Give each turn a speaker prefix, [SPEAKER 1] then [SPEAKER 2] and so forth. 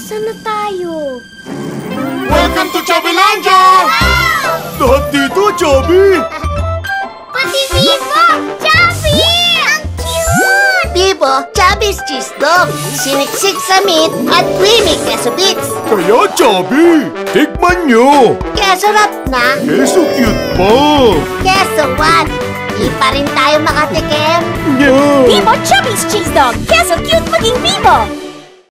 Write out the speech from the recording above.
[SPEAKER 1] Saan na tayo?
[SPEAKER 2] Welcome to Chubbylandia!
[SPEAKER 3] Lahat dito, Chubby!
[SPEAKER 1] Pati Bibo! Chubby! Ang cute!
[SPEAKER 2] Bibo, Chubby's cheese dog. Siniksik sa meat at creamy queso bits.
[SPEAKER 3] Kaya, Chubby, tikman nyo!
[SPEAKER 2] Queso wrap na.
[SPEAKER 3] Keso cute pa!
[SPEAKER 2] Queso what? Di pa rin tayo makatikim.
[SPEAKER 3] Yeah.
[SPEAKER 1] Bibo Chubby's Cheese Dog! Keso cute maging Bibo!